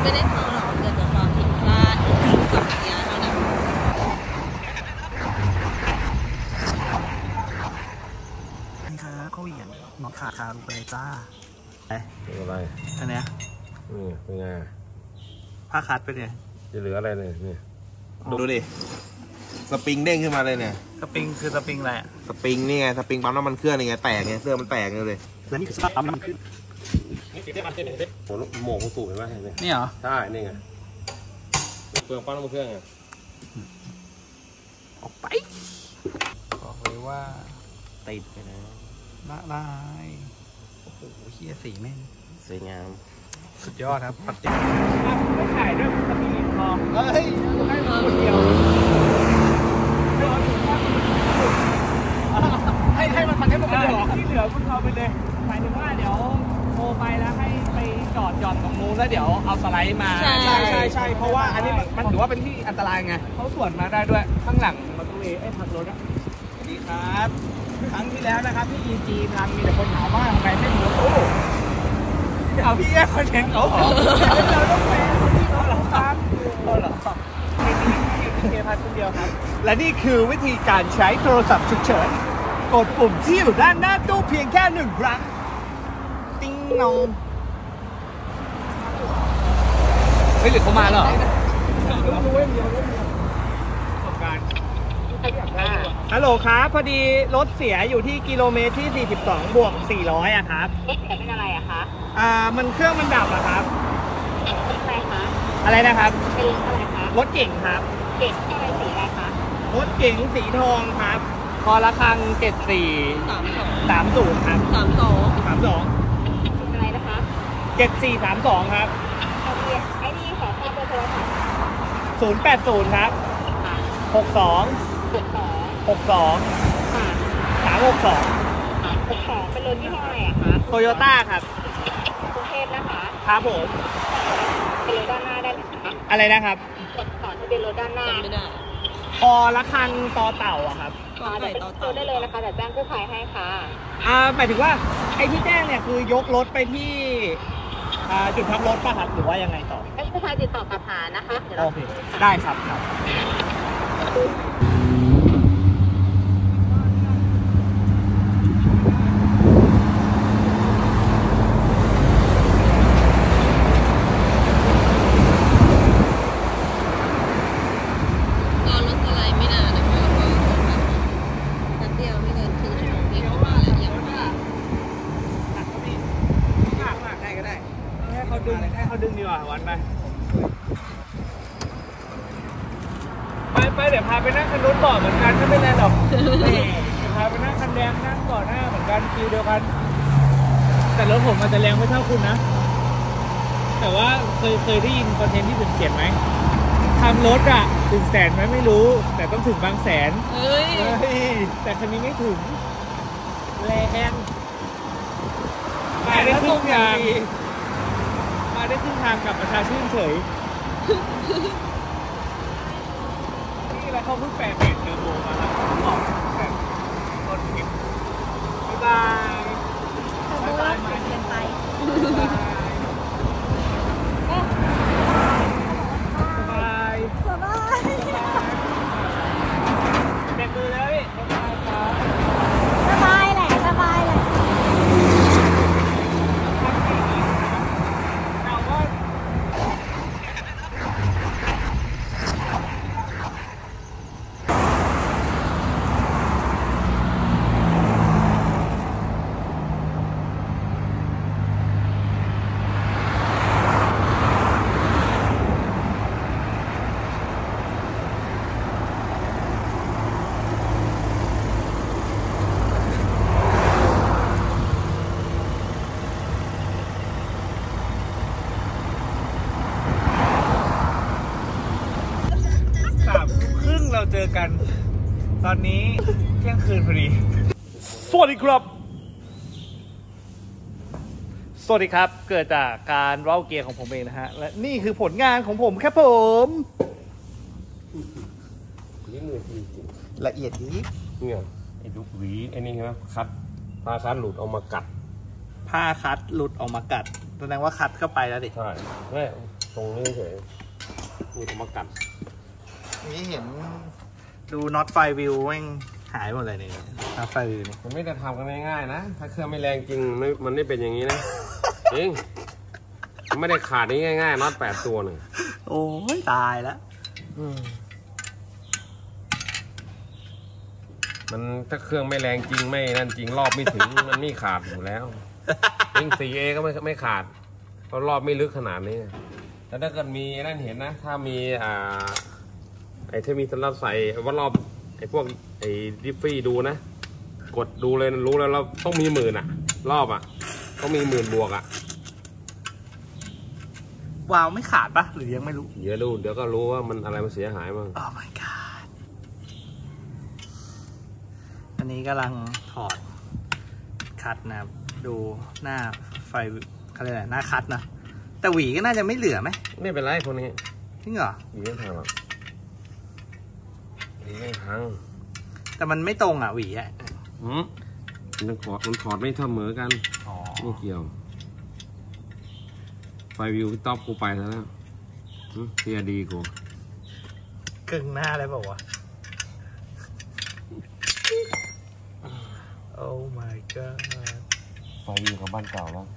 ไม่ได้ท้อหรอกเกิดจากความผิดพลาดของสัญญาเท่านั้นนี่ครับเขาเหวี่ยงน็อตขาดคาลงไปเลยจ้าเป็นอะไรอันเนี้ยเป็นไงผ้าคัดไปเนี่ยจะเหลืออะไรเนี่ยดูดิสปริงเด้งขึ้นมาเลยเนี่ยสปริงคือสปริงอะไรสปริงนี่ไงสปริงปั๊มน้ำมันเครื่องนี่ไงแตกไงเสื้อมันแตกเลยแล้วนี่คือสภาพปั๊มน้ำมันขึ้นโหมกสูบเห็นไหมนี่เหรอใช่นี่ไงเปลืองปั๊มน้ำมันเครื่องไงออกไปบอกเลยว่าติดไปนะละลายโอ้โหเฮียสีแม่งสวยงามสุดยอดครับปัดติดไม่ถ่ายด้วยสปีดพอเฮ้ยให้คนเดียวให้มันคนเดียวที่เหลือคุณเอาไปเลยหมายถึงว่าเดี๋ยวโทรไปแล้วให้ไปจอดหย่อนตรงนู้นแล้วเดี๋ยวเอาสไลด์มาใช่เพราะว่าอันนี้มันถือว่าเป็นที่อันตรายไงเขาสวนมาได้ด้วยข้างหลังประตูไอ้พักรถอะสวัสดีครับครั้งที่แล้วนะครับที่ EG ทำมีแต่คนถามว่าทำไมไม่มีรถตู้เอาพี่แยกคอนเทนต์เขาเราต้องไปที่เราครับเหรอเคพันคนเดียวครับและนี่คือวิธีการใช้โทรศัพท์ฉุกเฉินกดปุ่มที่อยู่ด้านหน้าตู้เพียงแค่1 ครั้งติ้งนองเฮ้ยหรือเขามาแล้วเหรอฮัลโหลครับพอดีรถเสียอยู่ที่กิโลเมตรที่42บวก400อะครับรถเสียเป็นอะไรอะคะมันเครื่องมันดับอะครับอะไรคะอะไรนะครับเป็นอะไรคะรถเก่งครับเก่งอะไรสีอะไรคะรถเก่งสีทองครับคอละครัง7430ครับ32 อะไรนะคะ 7432ครับไอ้นี่ขอข้อเบอร์โทรศัพท์ 080ครับ62 362เป็นรถยี่ห้ออะไรอะคะโตโยต้าครับกรุงเทพนะคะครับผมเป็นรถด้านหน้าได้ไหมคะอะไรนะครับขอทะเบียนรถด้านหน้าไม่ได้คอละคันต่อเต่าอะครับเดี๋ยวโทรได้เลยนะคะเดี๋ยวแจ้งกู้ภัยให้ค่ะหมายถึงว่าไอ้ที่แจ้งเนี่ยคือยกรถไปที่จุดพักรถป่ะครับหรือว่ายังไงต่อให้กู้ภัยติดต่อกับหานะคะโอเคได้ครับให้เขาดึงดีกว่าวันไปเดี๋ยวพาไปนั่งคันนู้นต่อเหมือนกันไม่เป็นไรหรอกเดี๋ยวพาไปนั่งคันแดงนั่งก่อนหน้าเหมือนกันคิวเดียวกันแต่รถผมมันจะแรงไม่เท่าคุณนะแต่ว่าเคยได้ยินคอนเทนต์ที่ผมเขียนไหมทำรถอะถึงแสนไหมไม่รู้แต่ต้องถึงบางแสนแต่คันนี้ไม่ถึงแรงมาได้ครึ่งทางได้ครึ่งทางกับประชาชื่นเฉยนี่แล้วเขาเพิ่งแปลเปลี่ยนเทอร์โบมาแล้วออกแบบต้นคลิปบ๊ายบายบ๊ายบายมาเกินไปสบายแบกมือแล้วพี่สบายแหละเราเจอกันตอนนี้เที่ยงคืนพอดีสวัสดีครับเกิดจากการเว้าเกียร์ของผมเองนะฮะและนี่คือผลงานของผมครับผมนี่มือจริงละเอียดยิบเนี่ยไอ้ดูหวีไอ้นี่ใช่ไหมคัดผ้าคัดหลุดออกมากัดแสดงว่าคัดเข้าไปแล้วดิใช่ตรงนี้เฉยมีธรรมกัดนี่เห็นดูน็อตไฟวิวแม่งหายหมดเลยนี่น็อตไฟวิวนี่มันไม่ได้ทำกันง่ายๆนะถ้าเครื่องไม่แรงจริงมันไม่เป็นอย่างนี้นะจริงมันไม่ได้ขาดนี้ง่ายๆน็อต8 ตัวหนึ่งโอ้ยตายแล้วมันถ้าเครื่องไม่แรงจริงไม่นั่นจริงรอบไม่ถึง มันไม่ขาดอยู่แล้วจริง 4A ก็ไม่ขาดเพราะรอบไม่ลึกขนาดนี้แต่ถ้าเกิดมีนั่นเห็นนะถ้ามีไอ้ที่มีสำหรับใส่ว่ารอบไอ้พวกไอ้ดิฟฟี่ดูนะกดดูเลยรู้แล้วเราต้องมี10,000อะรอบอะต้องมี10,000 บวกอะวาล์วไม่ขาดปะหรือยังไม่รู้เดี๋ยวก็รู้ว่ามันอะไรมันเสียหายมั้ง Oh my god อันนี้กำลังถอดคัดนะครับดูหน้าไฟเขาเรียกอะไรหน้าคัดนะแต่หวีก็น่าจะไม่เหลือไหมไม่เป็นไรพวกนี้จริงเหรอหวีไม่พังหรอกหวีไม่พังแต่มันไม่ตรงอ่ะหวีอ่ะมันถอดไม่เสมอกันไม่เกี่ยวไฟวิวท็อปกูไปแล้วเทียดีกูกึ่งหน้าเลยบอกว่า Oh my god ไฟวิวของบ้านเก่าแล้ว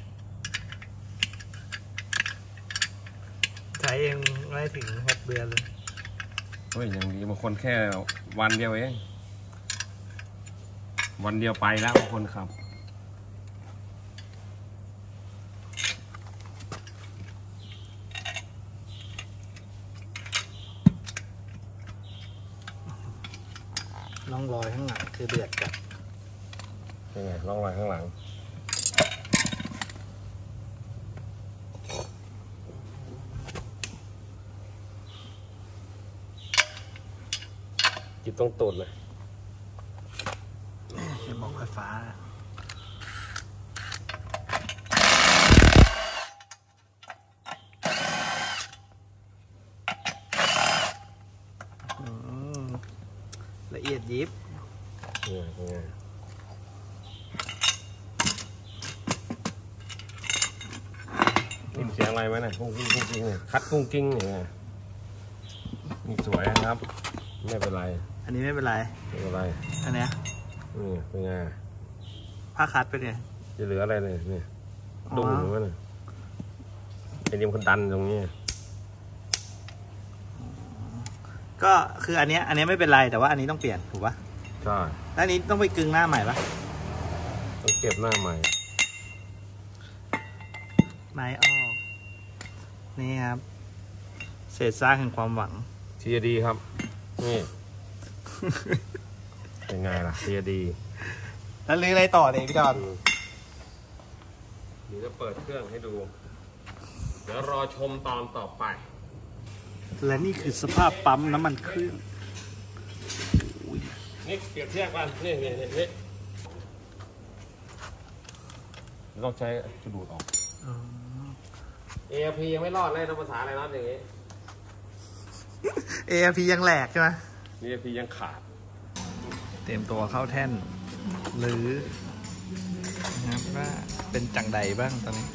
ใช้เองไม่ถึง6 เดือนเลยเฮ้ยอย่างนี้บางคนแค่วันเดียวเองวันเดียวไปแล้วบางคนครับร่องรอยข้างหลังคือเดือดจัดยังไงร่องรอยข้างหลังจิบต้องตูดเลยจะบอกไฟฟ้าละเอียดยิบนี่เสียงอะไรไหมเนี่ยกุ้งกิ้งเนี่ยคัดกุ้งกิ้งเนี่ยนี่สวยนะครับไม่เป็นไรอันนี้ไม่เป็นไรอันเนี้ยนี่เป็นไงผ้าคัดไปเนี่ยจะเหลืออะไรเลยนี่ดุ้งหรือว่าเนี่ยไอ้นี่มันดันตรงนี้ก็คืออันเนี้ยไม่เป็นไรแต่ว่าอันนี้ต้องเปลี่ยนถูกปะใช่แล้วอันนี้ต้องไปกึ่งหน้าใหม่ปะต้องเก็บหน้าใหม่ไม้ออกนี่ครับเศษซากแห่งความหวังเทียดีครับนี่เป็นไงล่ะเทียดีแล้วลื้ออะไรต่อเนี่ยพี่จอนเดี๋ยวจะเปิดเครื่องให้ดูเดี๋ยวรอชมตอนต่อไปและนี่คือสภาพปั๊มน้ำมันเครื่องนี่เปรียบเทียบกันนี่ต้องใช้กระดูดออกARP ยังไม่รอดเลยต้องภาษาอะไรนะอย่างงี้ ARP ยังแหลกใช่ไหม ARP ยังขาดเตรียมตัวเข้าแท่นหรือนะครับว่าเป็นจังใดบ้างตอนนี้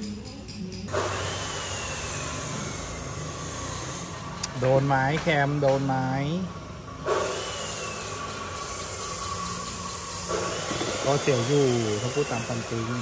โดนไม้แคมโดนไม้ก็เสียวอยู่ถ้าพูดตามความจริง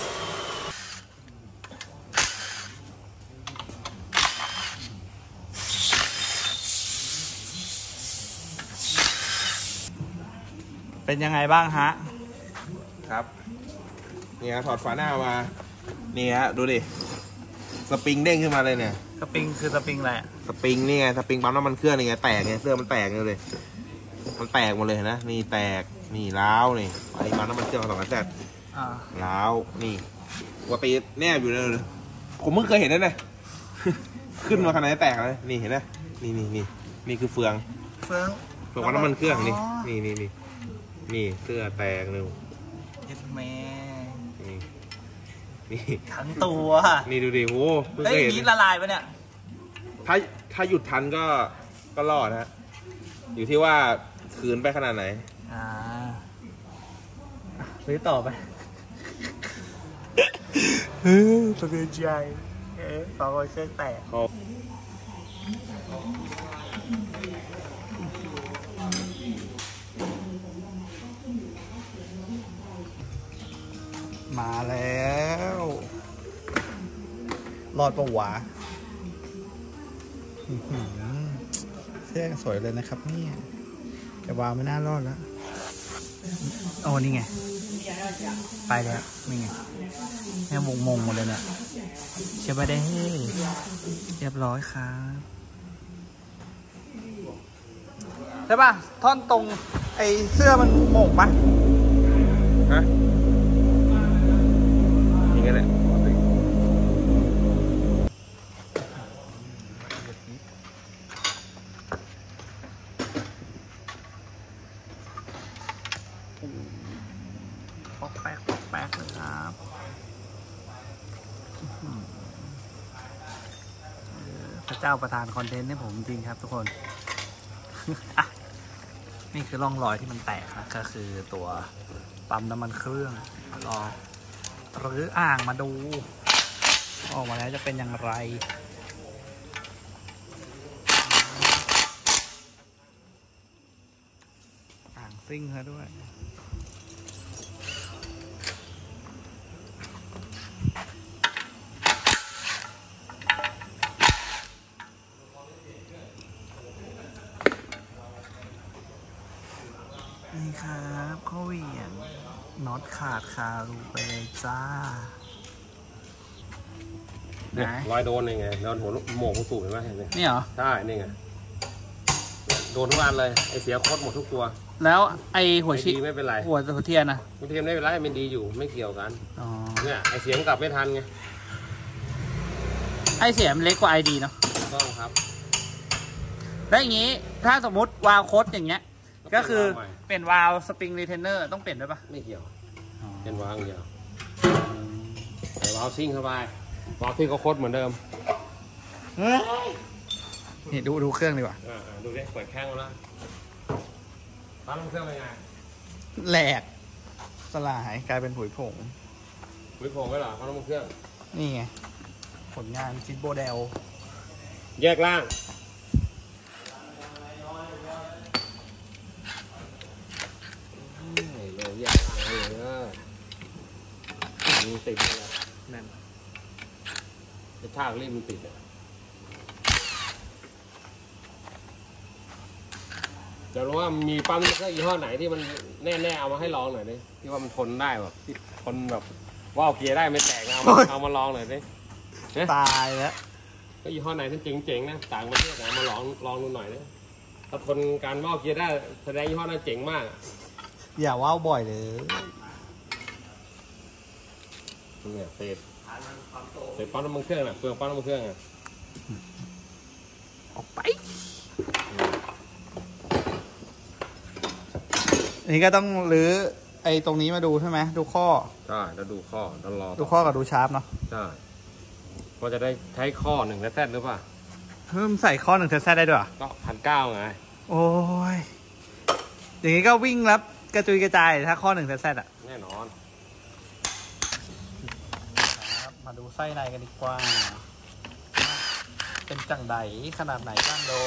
เป็นยังไงบ้างฮะครับนี่ฮะถอดฝาหน้ามานี่ฮะดูดิสปริงเด้งขึ้นมาเลยเนี่ยสปริงคือสปริงอะไรสปริงนี่ไงสปริงปั๊มน้ำมันเครื่องนี่ไงแตกไงเสื้อมันแตกเลยมันแตกหมดเลยนะนี่แตกนี่ล้าวนี่ไอ้ปั๊มน้ำมันเครื่องของ200Zล้าวนี่ปกติแนบอยู่เลยผมเพิ่งเคยเห็นนั่นเลยขึ้นมาขนาดนี้แตกเลยนี่เห็นไหมนี่คือเฟืองปั๊มน้ำมันเครื่องนี่เสื้อแตกเลยเย็ดแม่นี่ทั้งตัวนี่ดูดิโอ้เพิ่งเห็นนี้ละลายปะเนี่ยถ้าหยุดทันก็รอดฮะอยู่ที่ว่าคืนไปขนาดไหนซื้อต่อไปสะเทือนใจสองเครื่องแตกมาแล้วรอดปะวะเสื้อสวยเลยนะครับเนี่ยแต่วาวไม่น่ารอดแล้วโอ้นี่ไงไปแล้วนี่ไงแม่วงมงหมดเลยเนี่ยเชื่อไปได้เรียบร้อยครับใช่ป่ะท่อนตรงไอเสื้อมันโม่งปะฮะอย่างเงี้ยแหละปอกแป๊กเลยครับพระเจ้าประทานคอนเทนต์ให้ผมจริงครับทุกคน นี่คือร่องรอยที่มันแตกนะก็คือตัวปั๊มน้ำมันเครื่องรอหรืออ่างมาดูออกมาแล้วจะเป็นอย่างไรอ่างซิ่งซะด้วยนี่ครับข้อเหวี่ยงน็อตขาดคารูไปเลยจ้าเนี่ยรอยโดนยังไงโดนหัวหมวกสูบเห็นไหมเห็นไหมนี่เหรอใช่นี่ไงโดนทุกอันเลยไอเสียโคตรหมดทุกตัวแล้วไอหัวชีไม่เป็นไรหัวเทียนนะหัวเทียนไม่เป็นไรมันดีอยู่ไม่เกี่ยวกันเนี่ยไอเสียงกลับไม่ทันไงไอเสียมเล็กกว่าไอดีเนาะต้องครับแล้วอย่างนี้ถ้าสมมติวาล์วโคตอย่างเงี้ยก็คือเปลี่ยนวาล์วสปริงรีเทนเนอร์ต้องเปลี่ยนด้วยปะไม่เกี่ยวเป็นวาล์วเดียวใส่วาล์วซิ่งเข้าไปวาล์วที่เขาโคตรเหมือนเดิมนี่ดูเครื่องดีกว่าดูดิเปิดแข้งแล้วปั๊มเครื่องเป็นไงแหลกสลายกลายเป็นผุยผงผุยผงไว้หรอปั๊มเครื่องนี่ไงผลงานจิตโบเดลแยกล่างเลยแยกล่างเลยมีติดเลยนั่นไอ้ชากรีบมันติดจะรู้ว่ามีปั๊มเครื่องยี่ห้อไหนที่มันแน่ๆเอามาให้ลองหน่อยดิที่ว่ามันทนได้แบบที่ทนแบบว่าวเกียร์ได้ไม่แตกเอามาลองหน่อยดิตายแล้วก็ยี่ห้อไหนที่เจ๋งๆนะต่างประเทศเอามาลองดูหน่อยนะถ้าทนการว่าวเกียร์ได้แสดงยี่ห้อนั้นเจ๋งมากอย่าว่าวบ่อยเลยเนี่ยเศษปั๊มน้ำมันเครื่องน่ะเปลืองปั๊มน้ำมันเครื่องอ่ะออกไปอันนี้ก็ต้องรื้อไอ้ตรงนี้มาดูใช่ไหมดูข้อใช่แล้วดูข้อแล้วรอดูข้อกับดูชาร์ปเนาะใช่ว่าจะได้ใช้ข้อ1แซดหรือเปล่าเพิ่มใส่ข้อ1แซดได้ด้วยก็1,900ไงโอ้ยอย่างนี้ก็วิ่งแล้วกระจุยกระจายถ้าข้อ1แซดอ่ะแน่นอนมาดูไส้ในกันดีกว่าเป็นจังไดขนาดไหนบ้างโด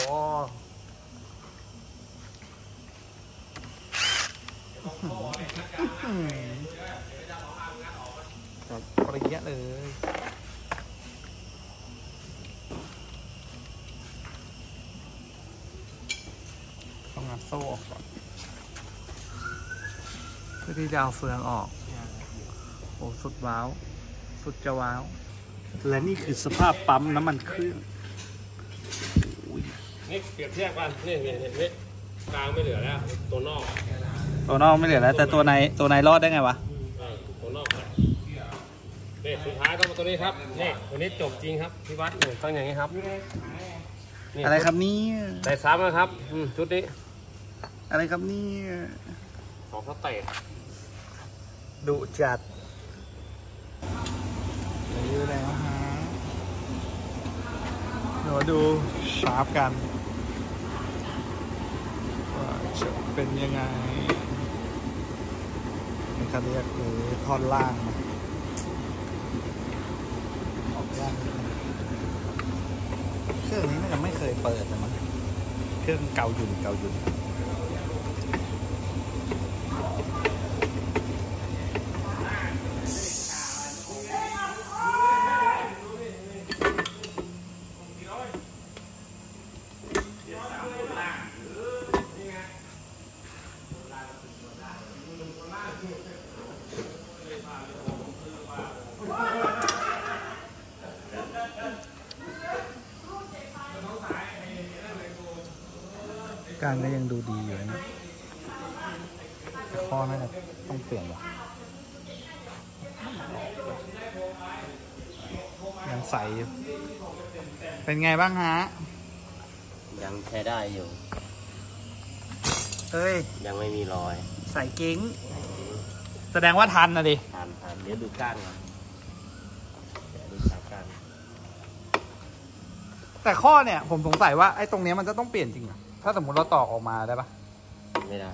ปริยะเลยต้องงัดโซ่ออกก่อนเพื่อที่จะเอาเฟืองออกโอ้สุดว้าวสุดจะว้าวและนี่คือสภาพปั๊มน้ำมันเครื่องนี่เปรียบเทียบกันนี่กลางไม่เหลือแล้วตัวนอกไม่เหลือแล้วแต่ตัวในรอดได้ไงวะตัวนอกนี่สุดท้ายต้องมาตัวนี้ครับนี่ตัวนี้จบจริงครับพี่วัดต้องอย่างนี้ครับอะไรครับนี่ใส่ซ้ำนะครับชุดนี้อะไรครับนี่ของสเตทดุจัดดูแล้วฮะเดี๋ยวดูชาร์ปกันว่าจะเป็นยังไงในคันนี้คือท่อนล่างออกล่างรื่องนี้น่าจะไม่เคยเปิดนะมั้งเครื่องเก่าอยู่การก็ยังดูดีอยู่นะข้อน่าจะต้องเปลี่ยนว่ะยังใสอยู่เป็นไงบ้างฮะยังใช้ได้อยู่เฮ้ยยังไม่มีรอยใส่กิ้งแสดงว่าทันนะดิทันเดี๋ยวดูก้านก่อนดูสายก้านแต่ข้อเนี่ยผมสงสัยว่าไอ้ตรงนี้มันจะต้องเปลี่ยนจริงเหรอถ้าสมมติเราตอกออกมาได้ปะไม่ได้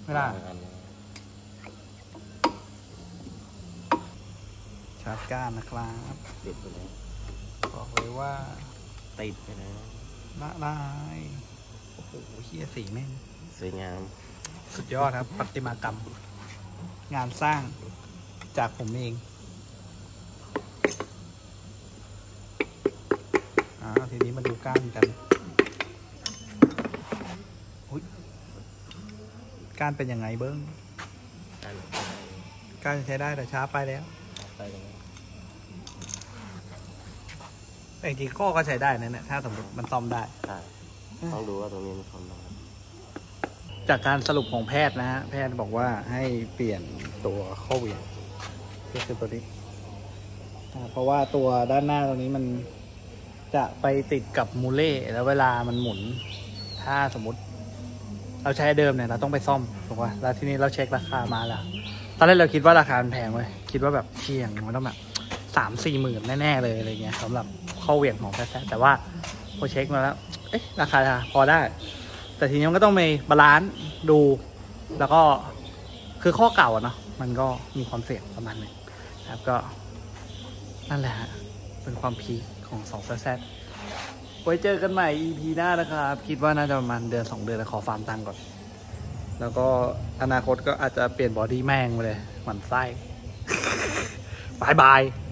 ชาร์จก้านนะครับติดไปเลยบอกเลยว่าติดไปเลยละลายโอ้โหเฮียสีแม่งสวยงามสุดยอดครับประติมากรรมงานสร้างจากผมเองทีนี้มาดูก้านกันก้านเป็นยังไงเบิ้งก้านใช้ได้แต่ช้าไปแล้วแต่จริงๆก็ใช้ได้นะเนี่ยถ้าสมมติมันซ่อมได้ต้องดูว่าตรงนี้มันซ่อมได้จากการสรุปของแพทย์นะฮะแพทย์บอกว่าให้เปลี่ยนตัวข้อเหวี่ยงก็คือตัวนี้เพราะว่าตัวด้านหน้าตรงนี้มันจะไปติดกับมูเล่แล้วเวลามันหมุนถ้าสมมติเราใช้เดิมเนี่ยเราต้องไปซ่อมถูกป่ะแล้วทีนี้เราเช็คราคามาแล้วตอนแรกเราคิดว่าราคามันแพงเว้ยคิดว่าแบบเชี่ยงมันต้องแบบ3-4 หมื่นแน่ๆเลยอะไรเงี้ยสำหรับข้อเหวี่ยงของแพทย์แต่ว่าพอเช็คมาแล้วราคาพอได้แต่ทีนี้มันก็ต้องไปบาลานซ์ดูแล้วก็คือข้อเก่าเนาะมันก็มีความเสี่ยงประมาณนึงครับก็นั่นแหละฮะเป็นความพีคของ2Zไว้เจอกันใหม่ EP หน้านะครับคิดว่าน่าจะประมาณเดือน 2 เดือนแล้วขอฟาร์มตังก่อนแล้วก็อนาคตก็อาจจะเปลี่ยนบอดี้แม่งไปเลยหมั่นไส้บาย